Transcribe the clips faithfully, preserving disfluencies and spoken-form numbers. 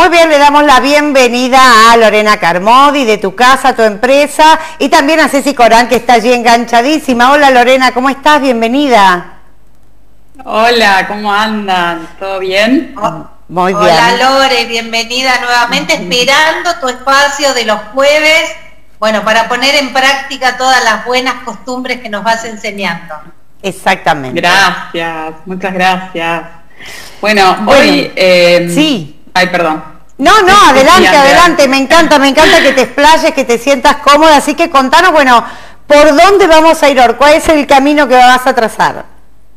Muy bien, le damos la bienvenida a Lorena Carmody de Tu Casa, Tu Empresa, y también a Ceci Corán, que está allí enganchadísima. Hola Lorena, ¿cómo estás? Bienvenida. Hola, ¿cómo andan? ¿Todo bien? Oh, Muy bien. Hola Lore, bienvenida nuevamente, esperando tu espacio de los jueves, bueno, para poner en práctica todas las buenas costumbres que nos vas enseñando. Exactamente. Gracias, muchas gracias. Bueno, Bueno, hoy... Eh, sí. Ay, perdón. No, no, Sí, adelante, sí, adelante, me encanta, me encanta que te explayes, que te sientas cómoda, así que contanos, bueno, ¿por dónde vamos a ir hoy? ¿Cuál es el camino que vas a trazar?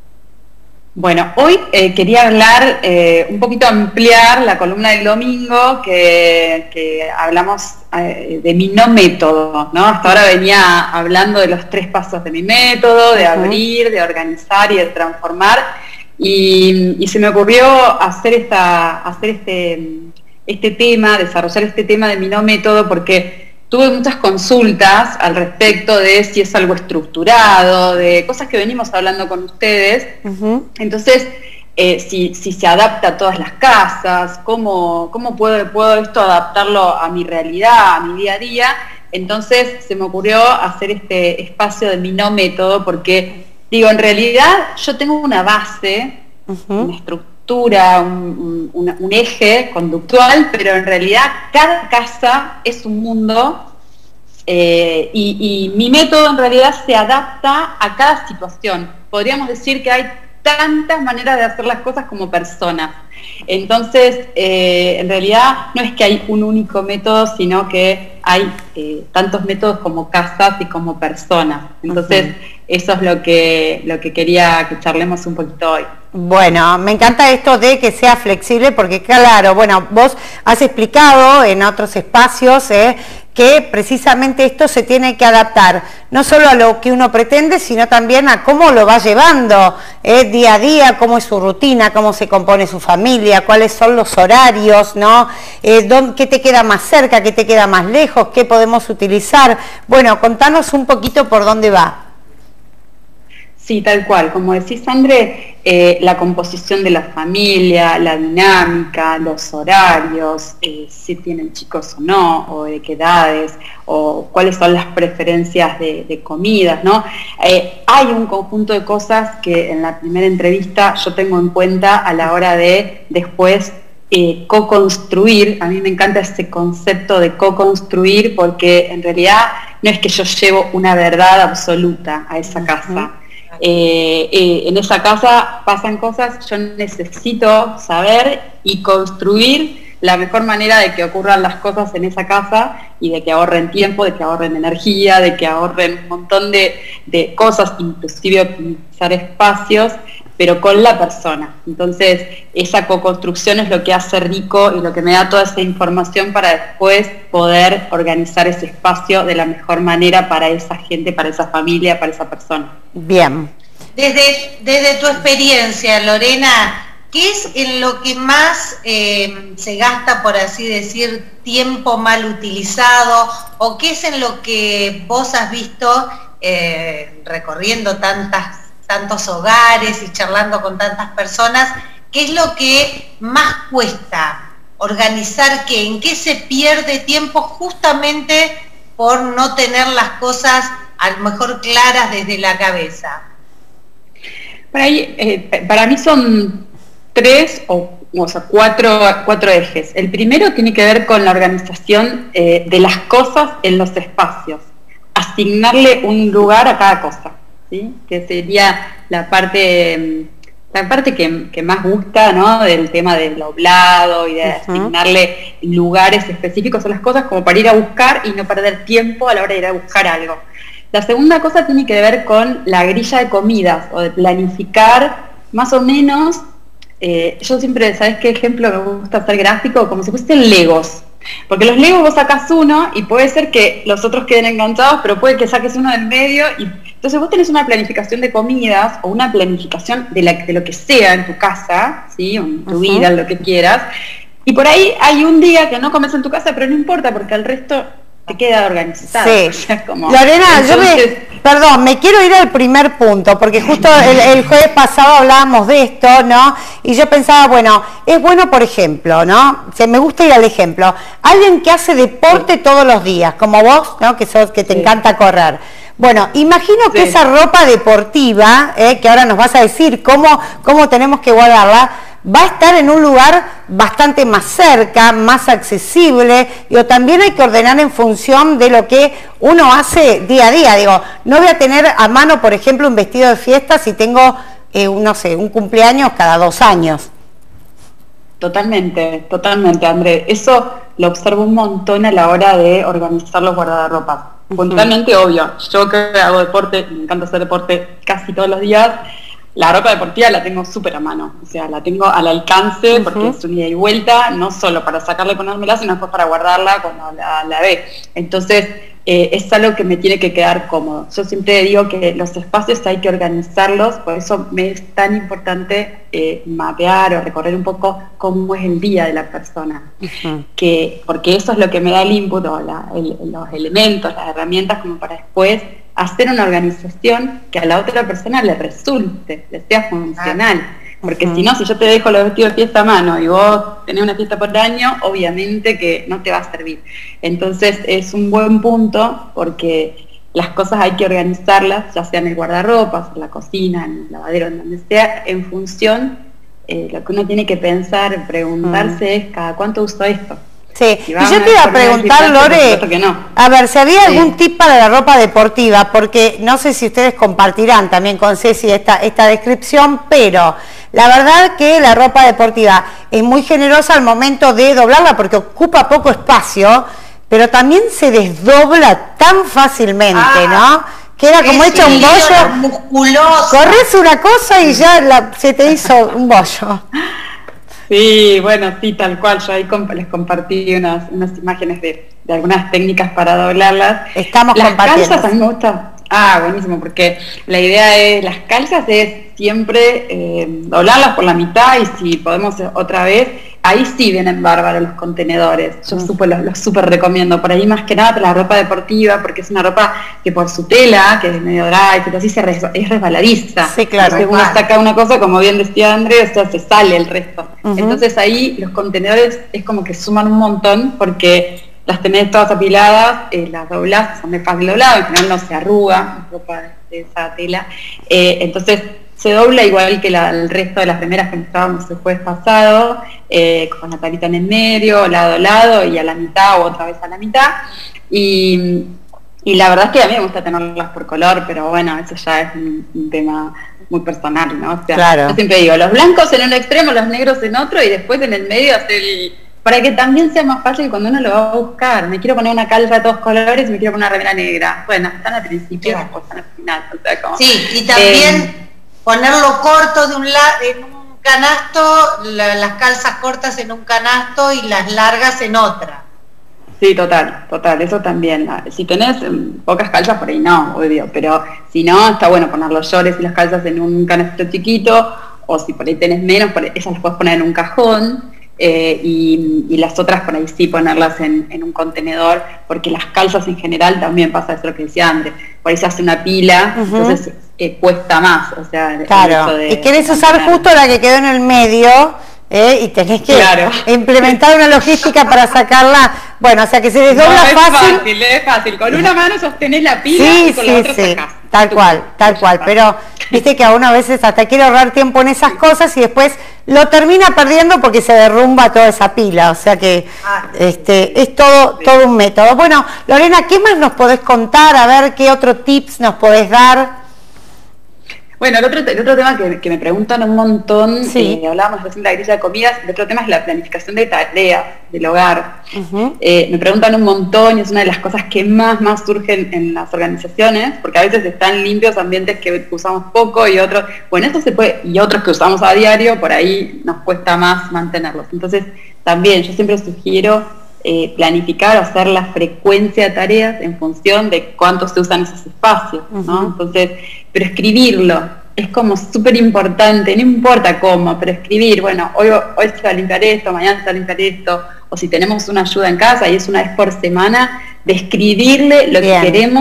Bueno, hoy eh, quería hablar, eh, un poquito ampliar la columna del domingo, que, que hablamos eh, de mi no método, ¿no? Hasta ahora venía hablando de los tres pasos de mi método, de abrir, de organizar y de transformar, y, y se me ocurrió hacer, esta, hacer este, este tema, desarrollar este tema de mi no método, porque tuve muchas consultas al respecto de si es algo estructurado, de cosas que venimos hablando con ustedes. Uh-huh. Entonces, eh, si, si se adapta a todas las casas, cómo, cómo puedo, puedo esto adaptarlo a mi realidad, a mi día a día. Entonces se me ocurrió hacer este espacio de mi no método, porque digo, en realidad yo tengo una base, uh-huh. una estructura, Un, un, un eje conductual, pero en realidad cada casa es un mundo, eh, y, y mi método en realidad se adapta a cada situación. Podríamos decir que hay tantas maneras de hacer las cosas como personas. Entonces, eh, en realidad no es que hay un único método, sino que hay eh, tantos métodos como casas y como personas. Entonces, uh-huh. eso es lo que, lo que quería que charlemos un poquito hoy. Bueno, me encanta esto de que sea flexible, porque claro, bueno, vos has explicado en otros espacios eh, que precisamente esto se tiene que adaptar, no solo a lo que uno pretende, sino también a cómo lo va llevando eh, día a día, cómo es su rutina, cómo se compone su familia, cuáles son los horarios, ¿no? Eh, dónde, qué te queda más cerca, qué te queda más lejos, qué podemos utilizar. Bueno, contanos un poquito por dónde va. Sí, tal cual. Como decís, André, eh, la composición de la familia, la dinámica, los horarios, eh, si tienen chicos o no, o de qué edades, o cuáles son las preferencias de, de comidas, ¿no? Eh, hay un conjunto de cosas que en la primera entrevista yo tengo en cuenta a la hora de después eh, co-construir. A mí me encanta ese concepto de co-construir, porque en realidad no es que yo llevo una verdad absoluta a esa casa. Uh-huh. Eh, eh, en esa casa pasan cosas, yo necesito saber y construir la mejor manera de que ocurran las cosas en esa casa y de que ahorren tiempo, de que ahorren energía, de que ahorren un montón de, de cosas, inclusive optimizar espacios, pero con la persona. Entonces, esa co-construcción es lo que hace rico y lo que me da toda esa información para después poder organizar ese espacio de la mejor manera para esa gente, para esa familia, para esa persona. Bien. Desde, desde tu experiencia, Lorena, ¿qué es en lo que más eh, se gasta, por así decir, tiempo mal utilizado? ¿O qué es en lo que vos has visto eh, recorriendo tantas tantos hogares y charlando con tantas personas, qué es lo que más cuesta organizar, qué, en qué se pierde tiempo justamente por no tener las cosas a lo mejor claras desde la cabeza? Para, ahí, eh, para mí son tres o, o sea, cuatro, cuatro ejes. El primero tiene que ver con la organización eh, de las cosas en los espacios, asignarle un lugar a cada cosa, ¿sí? Que sería la parte la parte que, que más gusta, ¿no? Del tema del doblado y de uh-huh. asignarle lugares específicos a las cosas, como para ir a buscar y no perder tiempo a la hora de ir a buscar algo. La segunda cosa tiene que ver con la grilla de comidas, o de planificar más o menos. Eh, yo siempre, ¿sabes qué ejemplo me gusta hacer gráfico? Como si fuesen Legos. Porque los Legos vos sacás uno y puede ser que los otros queden enganchados, pero puede que saques uno del medio. Y entonces vos tenés una planificación de comidas o una planificación de, la, de lo que sea en tu casa, ¿sí? O en tu uh-huh. vida, en lo que quieras. Y por ahí hay un día que no comes en tu casa, pero no importa porque el resto te queda organizado. Sí. O sea, como, Lorena, entonces, yo me... Perdón, me quiero ir al primer punto, porque justo el, el jueves pasado hablábamos de esto, ¿no? Y yo pensaba, bueno, es bueno, por ejemplo, ¿no? Se me gusta ir al ejemplo. Alguien que hace deporte sí. todos los días, como vos, ¿no? Que sos, que te sí. encanta correr. Bueno, imagino sí. que esa ropa deportiva, eh, que ahora nos vas a decir cómo, cómo tenemos que guardarla, va a estar en un lugar bastante más cerca, más accesible, digo, también hay que ordenar en función de lo que uno hace día a día, digo, no voy a tener a mano, por ejemplo, un vestido de fiesta si tengo, eh, no sé, un cumpleaños cada dos años. Totalmente, totalmente, André, eso lo observo un montón a la hora de organizar los guardarropas, uh-huh. puntualmente, obvio, yo que hago deporte, me encanta hacer deporte casi todos los días. La ropa deportiva la tengo súper a mano, o sea, la tengo al alcance, uh-huh. porque es un ida y vuelta, no solo para sacarla y ponérmela, sino después para guardarla cuando la, la ve. Entonces, eh, es algo que me tiene que quedar cómodo. Yo siempre digo que los espacios hay que organizarlos, por eso me es tan importante eh, mapear o recorrer un poco cómo es el día de la persona, uh-huh. que, porque eso es lo que me da el input, o la, el, los elementos, las herramientas, como para después hacer una organización que a la otra persona le resulte, le sea funcional. Porque uh-huh. si no, si yo te dejo los vestidos de fiesta a mano y vos tenés una fiesta por año, obviamente que no te va a servir. Entonces es un buen punto porque las cosas hay que organizarlas, ya sea en el guardarropas, en la cocina, en el lavadero, en donde sea, en función, eh, lo que uno tiene que pensar, preguntarse uh-huh. es cada cuánto uso esto. Sí, y yo te iba a preguntar, Lore, no. a ver, si había sí. algún tip para la ropa deportiva, porque no sé si ustedes compartirán también con Ceci esta, esta descripción, pero la verdad que la ropa deportiva es muy generosa al momento de doblarla, porque ocupa poco espacio, pero también se desdobla tan fácilmente, ah, ¿no? Que era como hecho un bollo, musculoso. Corres una cosa y ya la, se te hizo un bollo. Sí, bueno, sí, tal cual. Yo ahí comp les compartí unas, unas imágenes de, de algunas técnicas para doblarlas. Estamos las compartiendo. Calzas a mí me gusta. Ah, buenísimo, porque la idea es, las calzas es siempre eh, doblarlas por la mitad y si podemos otra vez, ahí sí vienen bárbaros los contenedores. Yo mm. super, los, los súper recomiendo. Por ahí más que nada para la ropa deportiva, porque es una ropa que por su tela, que es medio dry, pero así se res, es resbaladiza. Sí, claro. Entonces uno saca una cosa, como bien decía Andrés, o sea, se sale el resto. Uh-huh. Entonces ahí los contenedores es como que suman un montón, porque las tenés todas apiladas, eh, las doblás, son de fácil doblado, en general no se arruga la ropa de esa tela. Eh, entonces se dobla igual que la, el resto de las remeras que mostrábamos el jueves pasado, eh, con la tarita en el medio, lado a lado y a la mitad o otra vez a la mitad. Y, y la verdad es que a mí me gusta tenerlas por color, pero bueno, eso ya es un, un tema muy personal, ¿no? O sea, claro. Yo siempre digo, los blancos en un extremo, los negros en otro y después en el medio hacer el... Para que también sea más fácil cuando uno lo va a buscar. Me quiero poner una calza de todos colores y me quiero poner una remera negra. Bueno, están al principio, claro. Después están al final. O sea, como, sí, y también eh, ponerlo corto de un lado en un canasto, la, las calzas cortas en un canasto y las largas en otra. Sí, total, total, eso también. Si tenés pocas calzas, por ahí no, obvio, pero si no, está bueno poner los shorts y las calzas en un canastito chiquito, o si por ahí tenés menos, por ahí, esas las puedes poner en un cajón. Eh, y, y las otras por ahí sí ponerlas en, en un contenedor, porque las calzas en general también pasa eso lo que decía André, por ahí se hace una pila, uh-huh. entonces eh, cuesta más, o sea, claro, de, y querés usar justo la que quedó en el medio, eh, y tenés que claro. implementar una logística para sacarla, bueno, o sea que se desdobla no, es fácil. fácil, es fácil, con una mano sostenés la pila sí, y con sí, la otra sí. sacás. Tal cual, tal cual, pero viste que a uno a veces hasta quiere ahorrar tiempo en esas cosas y después lo termina perdiendo porque se derrumba toda esa pila, o sea que este es todo, todo un método. Bueno, Lorena, ¿qué más nos podés contar? A ver, ¿qué otro tips nos podés dar? Bueno, el otro, el otro tema que, que me preguntan un montón, sí. eh, hablábamos recién de la grilla de comidas, el otro tema es la planificación de tareas del hogar. Uh-huh. eh, me preguntan un montón y es una de las cosas que más, más surgen en las organizaciones, porque a veces están limpios ambientes que usamos poco y otros, bueno, esto se puede, y otros que usamos a diario, por ahí nos cuesta más mantenerlos. Entonces, también yo siempre sugiero eh, planificar o hacer la frecuencia de tareas en función de cuánto se usan esos espacios, ¿no? Uh-huh. Entonces, pero escribirlo es como súper importante, no importa cómo, pero escribir, bueno, hoy, hoy se va a limpiar esto, mañana se va a limpiar esto, o si tenemos una ayuda en casa y es una vez por semana, de escribirle lo Bien. que queremos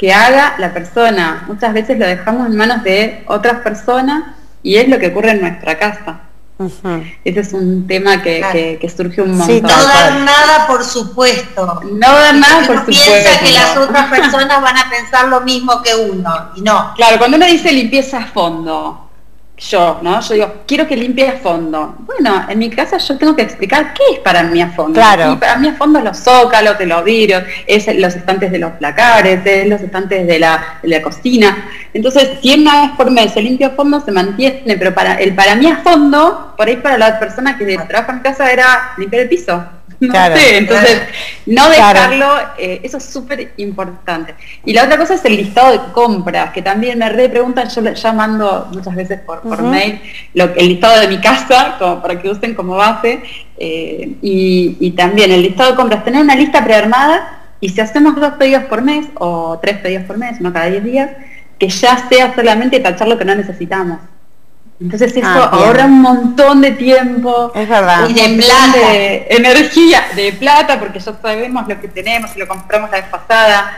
que haga la persona. Muchas veces lo dejamos en manos de otras personas y es lo que ocurre en nuestra casa. Uh-huh. Ese es un tema que, claro. que, que surge un montón. Sí, no dar nada, por supuesto. No dar nada, por supuesto. Piensa que las otras personas van a pensar lo mismo que uno, y no. Claro, cuando uno dice limpieza a fondo, yo, ¿no? Yo digo, quiero que limpie a fondo. Bueno, en mi casa yo tengo que explicar qué es para mí a fondo. Claro. Y para mí a fondo es los zócalos de los vidrios, es los estantes de los placares, es los estantes de la, de la cocina. Entonces, si una vez por mes se limpia a fondo, se mantiene, pero para el para mí a fondo, por ahí para la persona que trabaja en casa era limpiar el piso. No claro, sé, entonces claro. no dejarlo, eh, eso es súper importante. Y la otra cosa es el listado de compras, que también me re preguntan, yo ya mando muchas veces por, por uh-huh. mail lo, el listado de mi casa, como para que usen como base, eh, y, y también el listado de compras, tener una lista prearmada, y si hacemos dos pedidos por mes, o tres pedidos por mes, uno cada diez días, que ya sea solamente tachar lo que no necesitamos. Entonces eso ah, ahorra un montón de tiempo, es verdad, y de plata, de energía, de plata, porque ya sabemos lo que tenemos y lo compramos la vez pasada.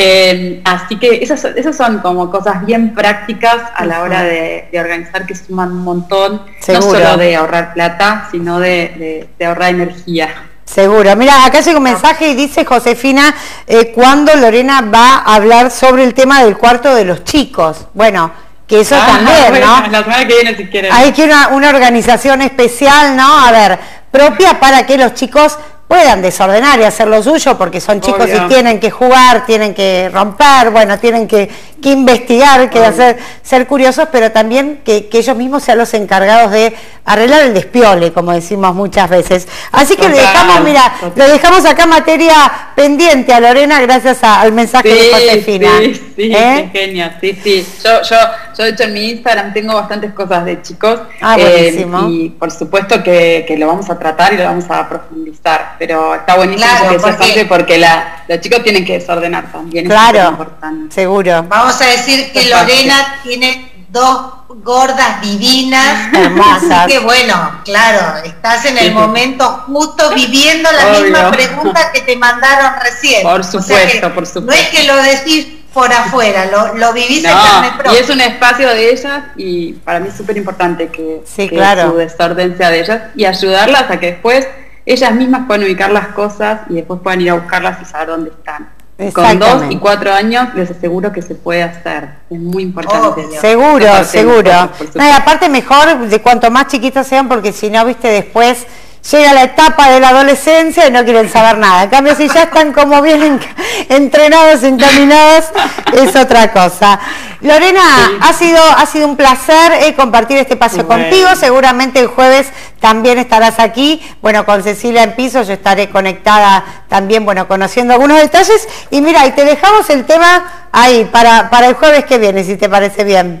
Eh, así que esas, esas son como cosas bien prácticas a la hora de, de organizar, que suman un montón, seguro. No solo de ahorrar plata, sino de, de, de ahorrar energía. Seguro. Mira, acá llega un mensaje y dice Josefina, eh, ¿cuándo Lorena va a hablar sobre el tema del cuarto de los chicos? Bueno, que eso ah, también, bueno, ¿no? La semana que viene, si quieren. Hay que una, una organización especial, ¿no? A ver, propia para que los chicos puedan desordenar y hacer lo suyo, porque son chicos Obvio. y tienen que jugar, tienen que romper, bueno, tienen que, que investigar, que hacer, ser curiosos, pero también que, que ellos mismos sean los encargados de arreglar el despiole, como decimos muchas veces. Así que total, le dejamos, mira, total. le dejamos acá materia pendiente a Lorena gracias a, al mensaje sí, de Josefina. Sí, sí, ¿Eh? qué genia, sí, sí. Yo, yo, yo de hecho en mi Instagram tengo bastantes cosas de chicos, ah, eh, y por supuesto que, que lo vamos a tratar y lo vamos a profundizar, pero está buenísimo claro, que porque, porque, porque la, los chicos tienen que desordenar también. Claro, es importante. seguro. Vamos a decir que Lorena tiene dos gordas divinas, hermosas. Así que bueno, claro, estás en el momento justo viviendo la Obvio. misma pregunta que te mandaron recién. Por supuesto, o sea que por supuesto. No es que lo decís por afuera, lo, lo vivís no, en carne propia. Y es un espacio de ellas y para mí es súper importante que, sí, que claro. su desorden sea de ellas y ayudarlas a que después ellas mismas puedan ubicar las cosas y después puedan ir a buscarlas y saber dónde están. Con dos y cuatro años les aseguro que se puede hacer. Es muy importante. Oh, seguro, seguro. No, y aparte mejor de cuanto más chiquitos sean, porque si no, viste, después llega la etapa de la adolescencia y no quieren saber nada. En cambio, si ya están como bien entrenados, encaminados, es otra cosa. Lorena, sí. ha sido ha sido un placer eh, compartir este espacio bueno. contigo. Seguramente el jueves también estarás aquí. Bueno, con Cecilia en piso, yo estaré conectada también, bueno, conociendo algunos detalles. Y mira, y te dejamos el tema ahí para, para el jueves que viene, si te parece bien.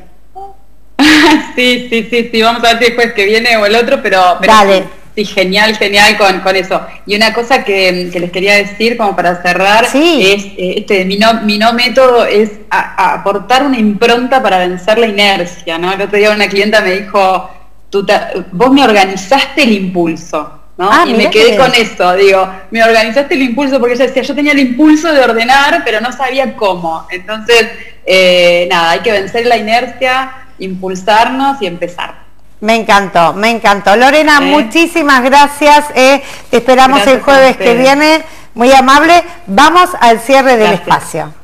Sí, sí, sí, sí. Vamos a ver si el jueves que viene o el otro, pero... pero Dale. Sí. Sí, genial, genial con, con eso. Y una cosa que, que les quería decir, como para cerrar, sí. es eh, este mi no, mi no método es a, a aportar una impronta para vencer la inercia, ¿no? El otro día una clienta me dijo, Tú ta, vos me organizaste el impulso, ¿no? Ah, y me quedé que... con eso, digo, me organizaste el impulso, porque ella decía, yo tenía el impulso de ordenar, pero no sabía cómo. Entonces, eh, nada, hay que vencer la inercia, impulsarnos y empezar. Me encantó, me encantó. Lorena, ¿Eh? muchísimas gracias. Eh, te esperamos gracias el jueves que viene. Muy amable. Vamos al cierre del gracias. espacio.